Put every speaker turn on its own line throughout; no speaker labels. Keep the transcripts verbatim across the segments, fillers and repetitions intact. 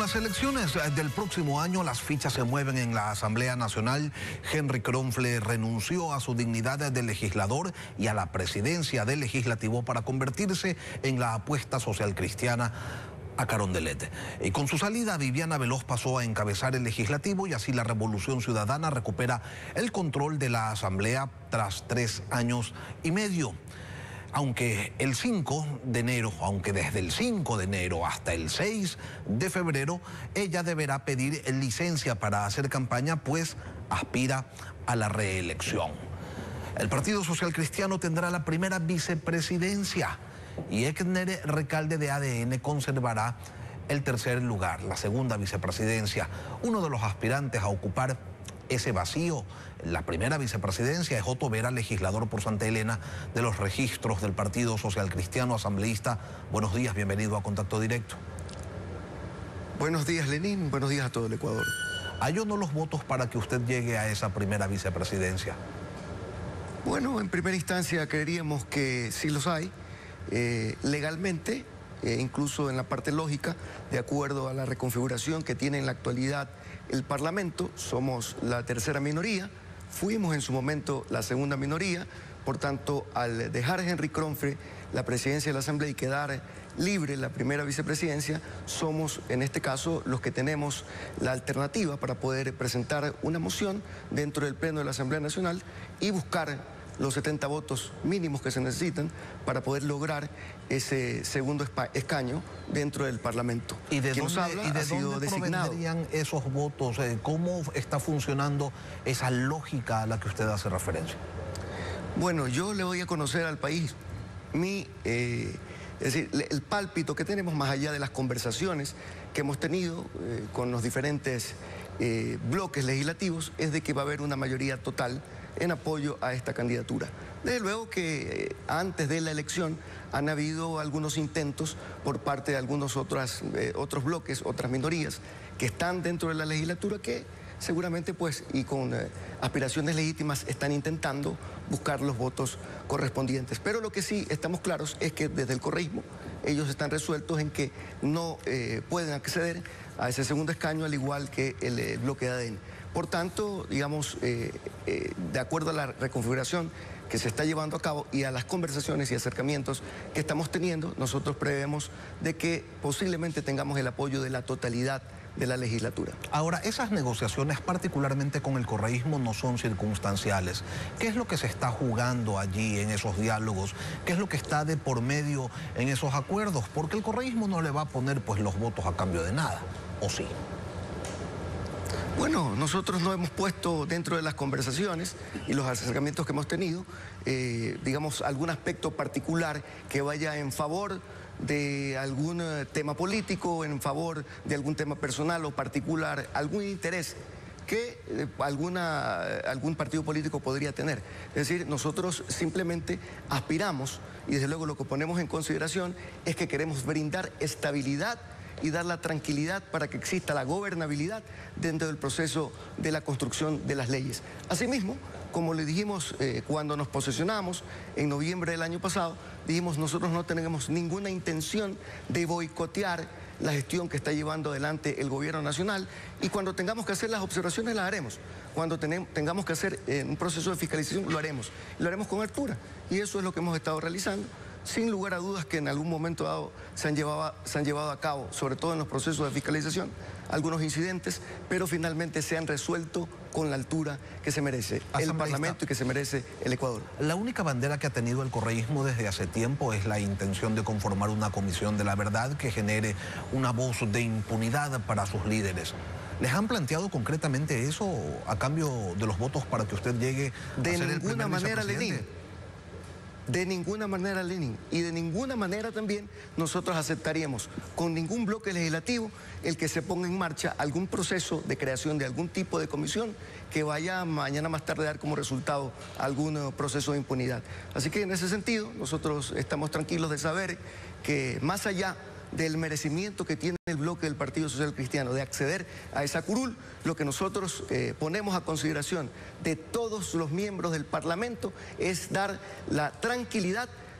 las elecciones del próximo año, las fichas se mueven en la Asamblea Nacional. Henry Kronfle renunció a su dignidad de legislador y a la presidencia del Legislativo para convertirse en la apuesta social cristiana a Carondelet. Y con su salida, Viviana Veloz pasó a encabezar el Legislativo y así la Revolución Ciudadana recupera el control de la Asamblea tras tres años y medio. Aunque el cinco de enero, aunque desde el cinco de enero hasta el seis de febrero, ella deberá pedir licencia para hacer campaña, pues aspira a la reelección. El Partido Social Cristiano tendrá la primera vicepresidencia y Ekner Recalde de A D N conservará el tercer lugar, la segunda vicepresidencia. Uno de los aspirantes a ocupar ese vacío, la primera vicepresidencia, es Otto Vera, legislador por Santa Elena de los registros del Partido Social Cristiano, asambleísta. Buenos días, bienvenido a Contacto Directo.
Buenos días, Lenín, buenos días a todo el Ecuador.
¿Hay o no los votos para que usted llegue a esa primera vicepresidencia?
Bueno, en primera instancia creeríamos que sí los hay, eh, legalmente, eh, incluso en la parte lógica, de acuerdo a la reconfiguración que tiene en la actualidad el Parlamento. Somos la tercera minoría, fuimos en su momento la segunda minoría, por tanto, al dejar a Henry Kronfle la presidencia de la Asamblea y quedar libre la primera vicepresidencia, somos en este caso los que tenemos la alternativa para poder presentar una moción dentro del Pleno de la Asamblea Nacional y buscar los setenta votos mínimos que se necesitan para poder lograr ese segundo escaño dentro del Parlamento.
¿Y de
Quien
dónde,
nos habla
¿y de
ha sido
dónde
designado.
provendrían esos votos? ¿Cómo está funcionando esa lógica a la que usted hace referencia?
Bueno, yo le voy a conocer al país mi, eh, es decir, el pálpito que tenemos más allá de las conversaciones que hemos tenido eh, con los diferentes eh, bloques legislativos, es de que va a haber una mayoría total en apoyo a esta candidatura. Desde luego que eh, antes de la elección han habido algunos intentos por parte de algunos otras, eh, otros bloques, otras minorías que están dentro de la legislatura que seguramente pues y con eh, aspiraciones legítimas están intentando buscar los votos correspondientes. Pero lo que sí estamos claros es que desde el correísmo ellos están resueltos en que no eh, pueden acceder a ese segundo escaño al igual que el, el bloque de A D N. Por tanto, digamos, eh, eh, de acuerdo a la reconfiguración que se está llevando a cabo y a las conversaciones y acercamientos que estamos teniendo, nosotros prevemos de que posiblemente tengamos el apoyo de la totalidad de la legislatura.
Ahora, esas negociaciones, particularmente con el correísmo, no son circunstanciales. ¿Qué es lo que se está jugando allí en esos diálogos? ¿Qué es lo que está de por medio en esos acuerdos? Porque el correísmo no le va a poner pues los votos a cambio de nada, ¿o sí?
Bueno, nosotros no hemos puesto dentro de las conversaciones y los acercamientos que hemos tenido, eh, digamos, algún aspecto particular que vaya en favor de algún tema político, en favor de algún tema personal o particular, algún interés que eh, alguna, algún partido político podría tener. Es decir, nosotros simplemente aspiramos y desde luego lo que ponemos en consideración es que queremos brindar estabilidad y dar la tranquilidad para que exista la gobernabilidad dentro del proceso de la construcción de las leyes. Asimismo, como le dijimos eh, cuando nos posesionamos en noviembre del año pasado, dijimos nosotros no tenemos ninguna intención de boicotear la gestión que está llevando adelante el gobierno nacional y cuando tengamos que hacer las observaciones las haremos. Cuando tengamos que hacer eh, un proceso de fiscalización lo haremos. Lo haremos con altura y eso es lo que hemos estado realizando. Sin lugar a dudas que en algún momento dado se han, llevado, se han llevado a cabo, sobre todo en los procesos de fiscalización, algunos incidentes, pero finalmente se han resuelto con la altura que se merece el Parlamento y que se merece el Ecuador.
La única bandera que ha tenido el correísmo desde hace tiempo es la intención de conformar una comisión de la verdad que genere una voz de impunidad para sus líderes. ¿Les han planteado concretamente eso a cambio de los votos para que usted llegue a
de
ser el primer
ninguna manera,
vicepresidente?
Lenín. De ninguna manera, Lenín, y de ninguna manera también nosotros aceptaríamos con ningún bloque legislativo el que se ponga en marcha algún proceso de creación de algún tipo de comisión que vaya mañana más tarde a dar como resultado algún proceso de impunidad. Así que en ese sentido nosotros estamos tranquilos de saber que más allá del merecimiento que tiene el bloque del Partido Social Cristiano de acceder a esa curul, lo que nosotros eh, ponemos a consideración de todos los miembros del Parlamento es dar la tranquilidad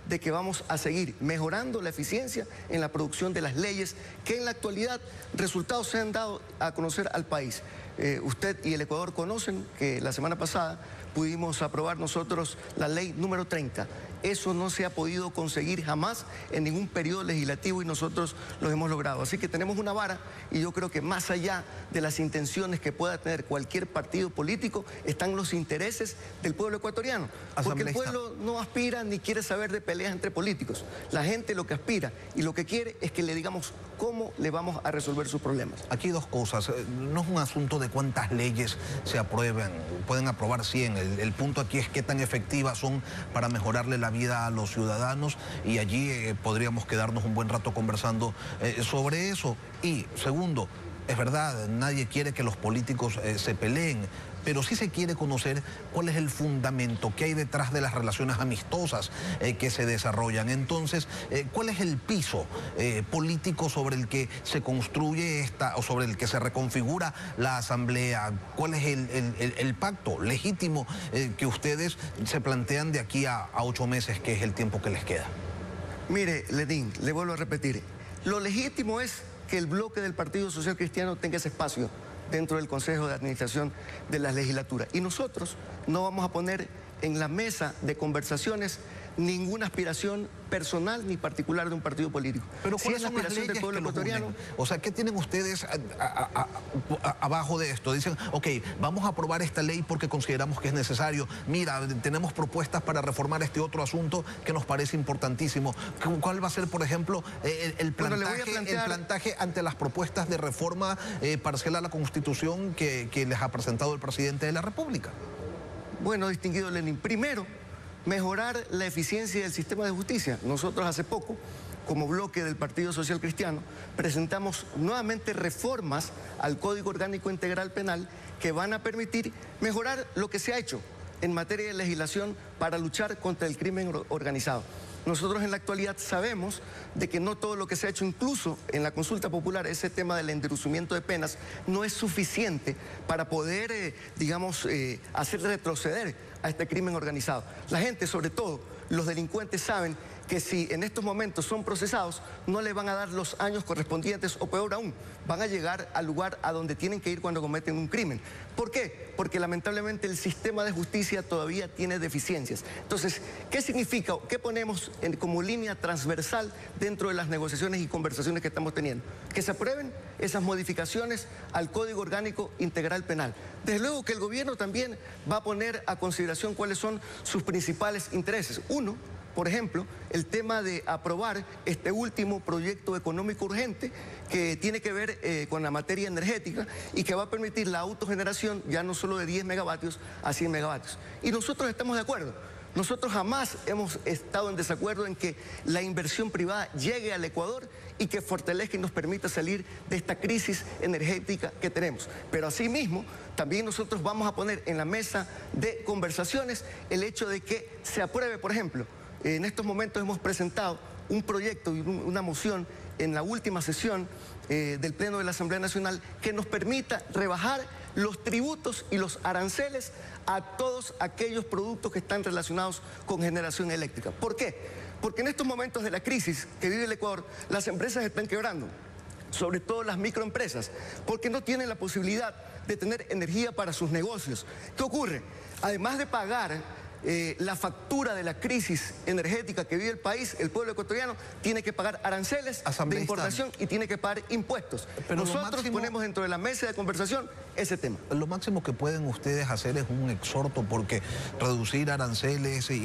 de que vamos a seguir mejorando la eficiencia en la producción de las leyes que en la actualidad resultados se han dado a conocer al país. Eh, usted y el Ecuador conocen que la semana pasada pudimos aprobar nosotros la ley número treinta. Eso no se ha podido conseguir jamás en ningún periodo legislativo y nosotros lo hemos logrado. Así que tenemos una vara y yo creo que más allá de las intenciones que pueda tener cualquier partido político, están los intereses del pueblo ecuatoriano. Porque el pueblo no aspira ni quiere saber de peleas entre políticos. La gente lo que aspira y lo que quiere es que le digamos cómo le vamos a resolver sus problemas.
Aquí dos cosas. No es un asunto de cuántas leyes se aprueben. Pueden aprobar cien. El, el punto aquí es qué tan efectivas son para mejorarle la vida a los ciudadanos y allí eh, podríamos quedarnos un buen rato conversando eh, sobre eso. Y segundo, es verdad, nadie quiere que los políticos eh, se peleen, pero sí se quiere conocer cuál es el fundamento que hay detrás de las relaciones amistosas eh, que se desarrollan. Entonces, eh, ¿cuál es el piso eh, político sobre el que se construye esta, o sobre el que se reconfigura la Asamblea? ¿Cuál es el, el, el, el pacto legítimo eh, que ustedes se plantean de aquí a, a ocho meses, que es el tiempo que les queda?
Mire, Lenín, le vuelvo a repetir, lo legítimo es que el bloque del Partido Social Cristiano tenga ese espacio dentro del Consejo de Administración de la legislatura. Y nosotros no vamos a poner en la mesa de conversaciones ninguna aspiración personal ni particular de un partido político.
Pero
si es la aspiración del pueblo ecuatoriano.
O sea, ¿qué tienen ustedes a, a, a, a, abajo de esto? Dicen, ok, vamos a aprobar esta ley porque consideramos que es necesario. Mira, tenemos propuestas para reformar este otro asunto que nos parece importantísimo. ¿Cuál va a ser, por ejemplo, el, el, plantaje, bueno, plantear... el plantaje ante las propuestas de reforma eh, parcial a la Constitución que, que les ha presentado el presidente de la República?
Bueno, distinguido Lenín, primero, mejorar la eficiencia del sistema de justicia. Nosotros hace poco, como bloque del Partido Social Cristiano, presentamos nuevamente reformas al Código Orgánico Integral Penal que van a permitir mejorar lo que se ha hecho en materia de legislación para luchar contra el crimen organizado. Nosotros en la actualidad sabemos de que no todo lo que se ha hecho, incluso en la consulta popular, ese tema del endurecimiento de penas, no es suficiente para poder, eh, digamos, eh, hacer retroceder a este crimen organizado. La gente, sobre todo los delincuentes, saben que si en estos momentos son procesados, no le van a dar los años correspondientes o peor aún, van a llegar al lugar a donde tienen que ir cuando cometen un crimen. ¿Por qué? Porque lamentablemente el sistema de justicia todavía tiene deficiencias. Entonces, ¿qué significa o qué ponemos en, como línea transversal dentro de las negociaciones y conversaciones que estamos teniendo? Que se aprueben esas modificaciones al Código Orgánico Integral Penal. Desde luego que el gobierno también va a poner a consideración cuáles son sus principales intereses. Uno, por ejemplo, el tema de aprobar este último proyecto económico urgente que tiene que ver eh, con la materia energética y que va a permitir la autogeneración ya no solo de diez megavatios a cien megavatios. Y nosotros estamos de acuerdo. Nosotros jamás hemos estado en desacuerdo en que la inversión privada llegue al Ecuador y que fortalezca y nos permita salir de esta crisis energética que tenemos. Pero asimismo, también nosotros vamos a poner en la mesa de conversaciones el hecho de que se apruebe, por ejemplo, en estos momentos hemos presentado un proyecto y una moción en la última sesión eh, del Pleno de la Asamblea Nacional que nos permita rebajar los tributos y los aranceles a todos aquellos productos que están relacionados con generación eléctrica. ¿Por qué? Porque en estos momentos de la crisis que vive el Ecuador, las empresas están quebrando, sobre todo las microempresas, porque no tienen la posibilidad de tener energía para sus negocios. ¿Qué ocurre? Además de pagar Eh, la factura de la crisis energética que vive el país, el pueblo ecuatoriano tiene que pagar aranceles de importación y tiene que pagar impuestos. Pero nosotros máximo, ponemos dentro de la mesa de conversación ese tema.
Lo máximo que pueden ustedes hacer es un exhorto, porque reducir aranceles y, y,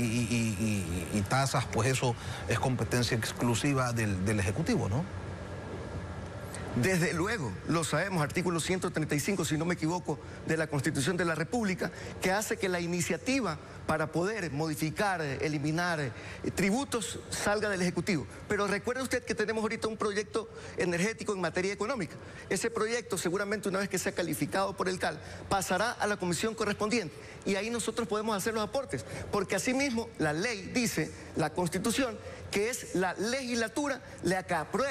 y, y, y tasas, pues eso es competencia exclusiva del, del Ejecutivo, ¿no?
Desde luego, lo sabemos, artículo ciento treinta y cinco, si no me equivoco, de la Constitución de la República, que hace que la iniciativa para poder modificar, eliminar eh, tributos salga del Ejecutivo. Pero recuerde usted que tenemos ahorita un proyecto energético en materia económica. Ese proyecto, seguramente una vez que sea calificado por el C A L, pasará a la comisión correspondiente y ahí nosotros podemos hacer los aportes, porque asimismo la ley dice, la Constitución, que es la legislatura la que aprueba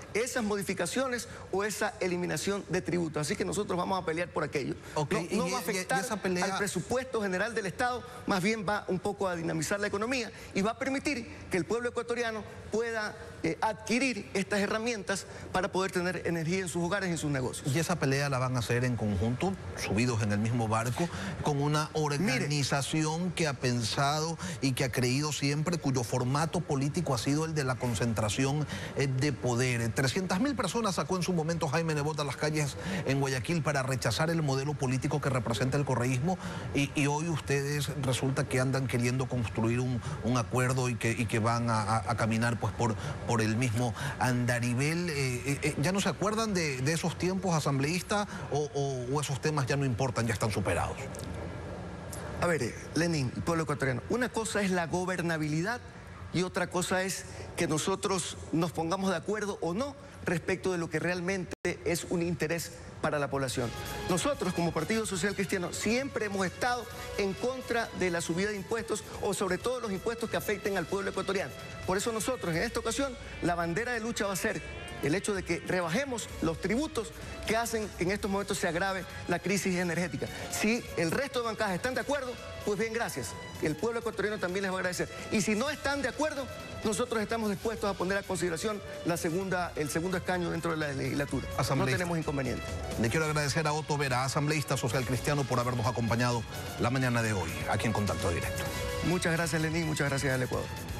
esas modificaciones o esa eliminación de tributos. Así que nosotros vamos a pelear por aquello.
Okay.
No, no
y,
va a afectar
y esa pelea...
al presupuesto general del Estado, más bien va un poco a dinamizar la economía y va a permitir que el pueblo ecuatoriano pueda eh, adquirir estas herramientas para poder tener energía en sus hogares y en sus negocios.
Y esa pelea la van a hacer en conjunto, subidos en el mismo barco, con una organización Mire, que ha pensado y que ha creído siempre, cuyo formato político ha sido el de la concentración de poder. trescientas mil personas sacó en su momento Jaime Nebot a las calles en Guayaquil para rechazar el modelo político que representa el correísmo y, y hoy ustedes resulta que andan queriendo construir un, un acuerdo y que, y que van a, a, a caminar pues por, por el mismo andarivel. Eh, eh, ¿Ya no se acuerdan de, de esos tiempos asambleístas o, o, o esos temas ya no importan, ya están superados?
A ver, eh, Lenín, el pueblo ecuatoriano, una cosa es la gobernabilidad y otra cosa es que nosotros nos pongamos de acuerdo o no respecto de lo que realmente es un interés para la población. Nosotros, como Partido Social Cristiano, siempre hemos estado en contra de la subida de impuestos o sobre todo los impuestos que afecten al pueblo ecuatoriano. Por eso nosotros, en esta ocasión, la bandera de lucha va a ser el hecho de que rebajemos los tributos que hacen que en estos momentos se agrave la crisis energética. Si el resto de bancadas están de acuerdo, pues bien, gracias. El pueblo ecuatoriano también les va a agradecer. Y si no están de acuerdo, nosotros estamos dispuestos a poner a consideración la segunda, el segundo escaño dentro de la legislatura. No tenemos inconveniente.
Le quiero agradecer a Otto Vera, asambleísta social cristiano, por habernos acompañado la mañana de hoy, aquí en Contacto Directo.
Muchas gracias, Lenín, muchas gracias al Ecuador.